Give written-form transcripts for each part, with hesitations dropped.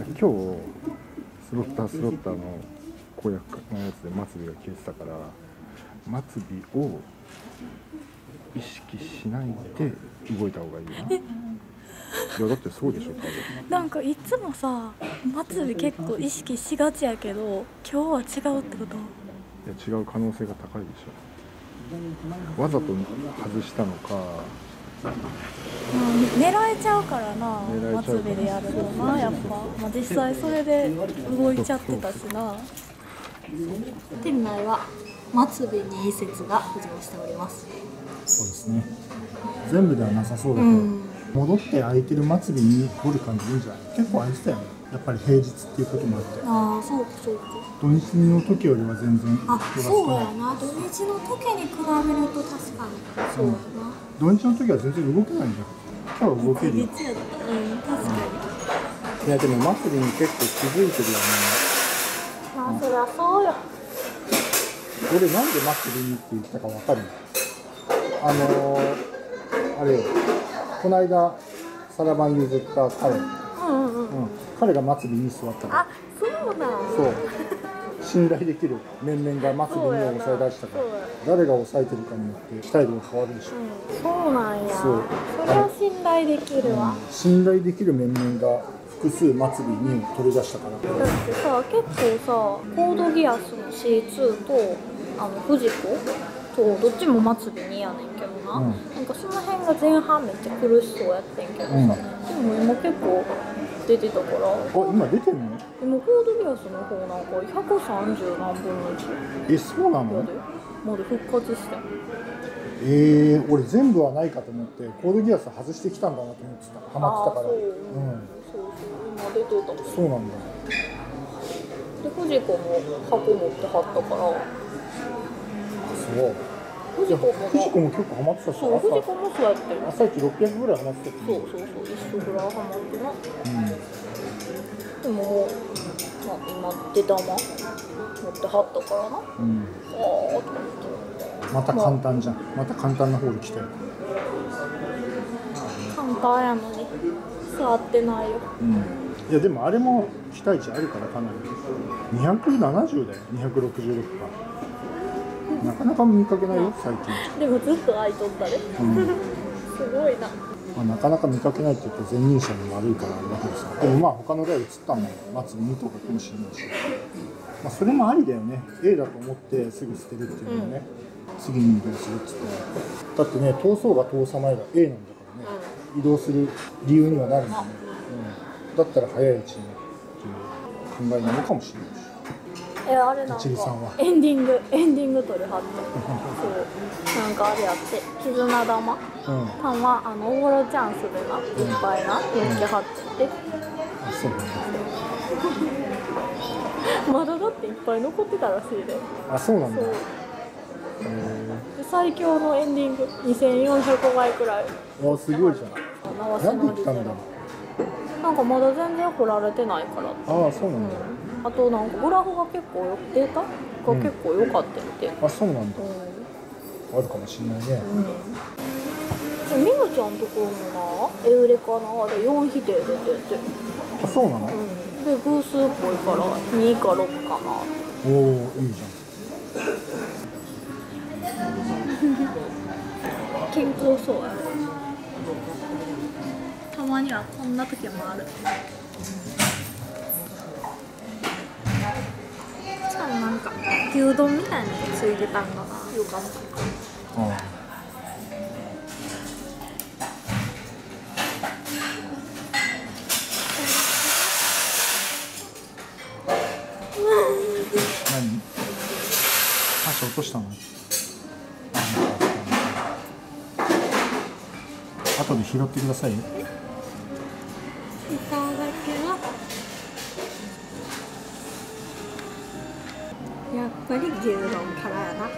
日スロッターの公約のやつで末尾が消えてたから、末尾を意識しないで動いた方がいいな。いやだってそうでしょ多分。 なんかいつもさ末尾結構意識しがちやけど今日は違うってこと？ いや違う可能性が高いでしょ。わざと外したのか、 狙えちゃうからな、末尾でやるとな、やっぱ、まあ、実際それで動いちゃってたしな。店内は末尾にいい説が浮上しております。 そうですね。全部ではなさそうだけど、戻って空いてる末尾に掘る感じいいんじゃない？結構空いてたよね。やっぱり平日っていうこともあって。 ああ、そうかそうか。 土日の時よりは全然人がそうやな。土日の時に比べると確かにそうやな。 土日の時は全然動けないんだよ。今日は動けるよ。 確かに。 いやでも末尾に結構気づいてるよね。 まあそりゃそうよ。 俺なんで末尾にって言ったかわかる？あれよ、この間サラバン譲った彼、彼が末尾に座ったから。 あ、そうなん。 そう。信頼できる面々が末尾にを抑え出したから、誰が抑えてるかによって期待度が変わるでしょ。 そうなんや。 そう。 それは信頼できるわ。 信頼できる面々が複数末尾にを取り出したから。 だってさ、結構さ、コードギアスの C2 とフジコとどっちも末尾にやねんけどな、なんかその辺が前半めっちゃ苦しそうやってんけどさ、でも今結構出てたから。 あ、今出てんの？ 今コードギアスの方なんか130何分の1。 え、そうなの？ まで復活してん。 俺全部はないかと思ってコードギアス外してきたんだなと思ってた。ハマってたから。 そう今出てた。 そうなんだ。 でフジコも箱持ってはったから。 そう。フジコも結構ハマってたし。 そう、フジコもそうやってる。 朝一600ぐらいハマってた。 そう、一緒ぐらいハマってな。でも今出玉持ってはったからな。と思って。 また簡単じゃん。また簡単な方に来たよ。 簡単やのに座ってないよ。 いやでもあれも期待値あるからかなり。270だよ。266か。なかなか見かけないよ最近。 でもずっと空いとったで。すごいな。 なかなか見かけないって言って前任者に悪いからあれだけどさ。でもまあ他の台移ったのも末尾2とかかもしれないし。まあそれもありだよね。A だと思ってすぐ捨てるっていうのね。次に移動するっつって。だってね、通そうが通さないが A なんだからね。移動する理由にはなるんだね。だったら早いうちにっていう考えなのかもしれないし。 あれなんかエンディング取りはってそうなんかあれやって絆玉、おごろチャンスでないっぱいなめっちゃはってて、 そうなんだ。 まだだっていっぱい残ってたらしいで。 あ、そうなんだ。 で最強のエンディング2400枚くらい。 あ、すごいじゃん。なんで行ったんだ。 なんかまだ全然掘られてないから。 ああ、そうなんだ。 あとなんかグラフが結構データが結構良かったみたい。 あ、そうなんだ。あるかもしれないね。 みむちゃんところのなエウレカなあれ4否定出てて。 あ、そうなの？ で偶数っぽいから2か6かな。 おお、いいじゃん。健康そうやね。たまにはこんな時もある。なんか牛丼みたいなのついてたんだな。よかった。 何？箸落としたの？後で拾ってください。いただきます。やっぱり牛丼からやな。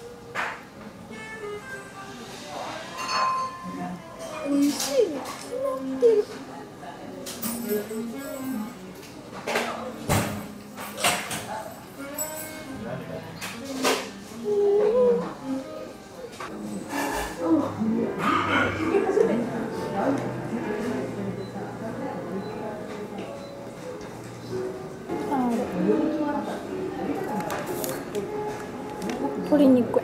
美味しい。ツナってる。鶏肉や。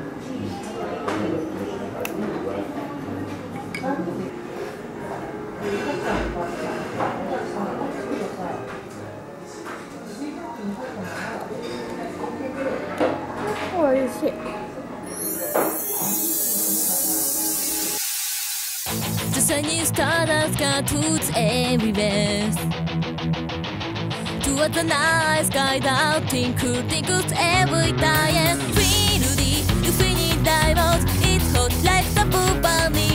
おいしい。 The sunny stardust cartoons everywhere. Towards the night sky that tinkles every time. Feel the infinite diamonds. It's hot like the burning.